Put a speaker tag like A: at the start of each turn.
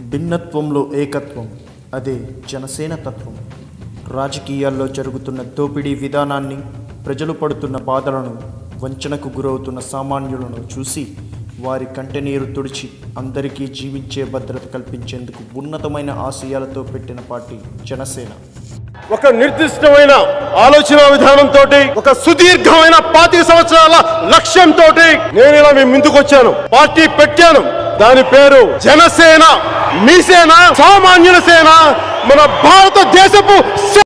A: భిన్నత్వంలో ఏకత్వం, అదే జనసేన తత్వం. రాజకీయాల్లో జరుగుతున్న దోపిడీ విధానాన్ని, ప్రజలు పడుతున్న బాధలను, వంచనకు గురవుతున్న సామాన్యులను చూసి వారి కంటనీరు తుడిచి అందరికీ జీవించే భద్రత కల్పించేందుకు ఉన్నతమైన ఆశయాలతో పెట్టిన పార్టీ జనసేన.
B: ఒక నిర్దిష్టమైన ఆలోచన విధానంతో, ఒక సుదీర్ఘమైన 25 సంవత్సరాల లక్ష్యంతో నేను ఇలా మీ ముందుకు వచ్చాను. పార్టీ పెట్టాను. దాని పేరు జనసేన. మీ సేన, సామాన్యుల సేన, మన భారతదేశపు